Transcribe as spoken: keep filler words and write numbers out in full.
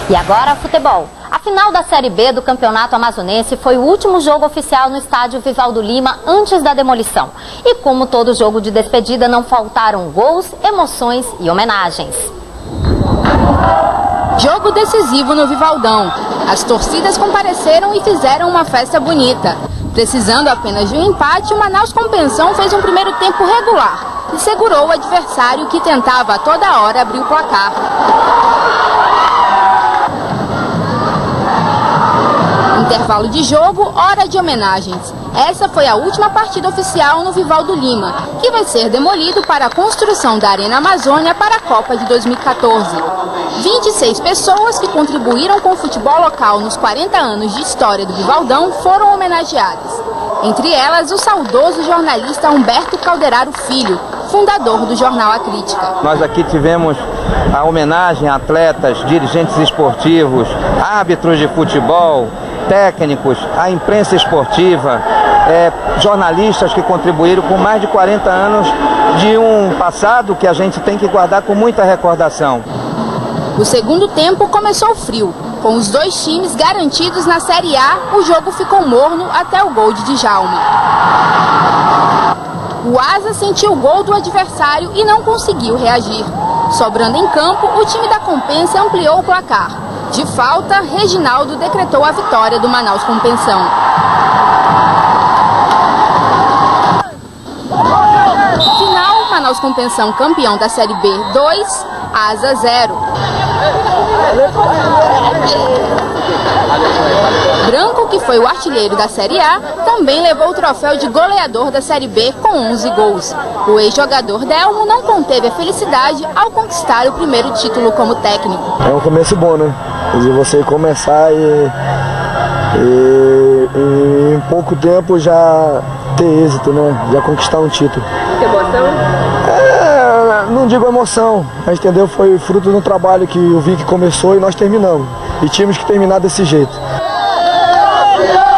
E agora, futebol. A final da Série B do Campeonato Amazonense foi o último jogo oficial no estádio Vivaldo Lima antes da demolição. E como todo jogo de despedida, não faltaram gols, emoções e homenagens. Jogo decisivo no Vivaldão. As torcidas compareceram e fizeram uma festa bonita. Precisando apenas de um empate, o Manaus Compensão fez um primeiro tempo regular e segurou o adversário que tentava a toda hora abrir o placar. Intervalo de jogo, hora de homenagens. Essa foi a última partida oficial no Vivaldo Lima, que vai ser demolido para a construção da Arena Amazônia para a Copa de dois mil e quatorze. vinte e seis pessoas que contribuíram com o futebol local nos quarenta anos de história do Vivaldão foram homenageadas. Entre elas, o saudoso jornalista Humberto Calderaro Filho, fundador do jornal A Crítica. Nós aqui tivemos a homenagem a atletas, dirigentes esportivos, árbitros de futebol, técnicos, a imprensa esportiva, é, jornalistas que contribuíram com mais de quarenta anos de um passado que a gente tem que guardar com muita recordação. O segundo tempo começou frio. Com os dois times garantidos na Série A, o jogo ficou morno até o gol de Djalma. O Asa sentiu o gol do adversário e não conseguiu reagir. Sobrando em campo, o time da Compensa ampliou o placar. De falta, Reginaldo decretou a vitória do Manaus Compensão. Final, Manaus Compensão campeão da Série B dois, Asa zero. Branco, que foi o artilheiro da Série A, também levou o troféu de goleador da Série B com onze gols. O ex-jogador Delmo não conteve a felicidade ao conquistar o primeiro título como técnico. É um começo bom, né? De você começar e, e, e em pouco tempo já ter êxito, né? Já conquistar um título. Que emoção? É, não digo emoção, mas entendeu? Foi fruto de um trabalho que eu vi que começou e nós terminamos. E tínhamos que terminar desse jeito.